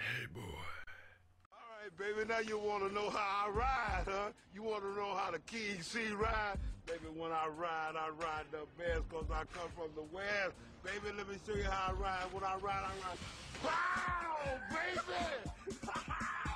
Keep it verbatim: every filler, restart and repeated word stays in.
Hey, boy. All right, baby, now you want to know how I ride, huh? You want to know how the King C ride? Baby, when I ride, I ride the best because I come from the West. Baby, let me show you how I ride. When I ride, I ride. Pow, baby!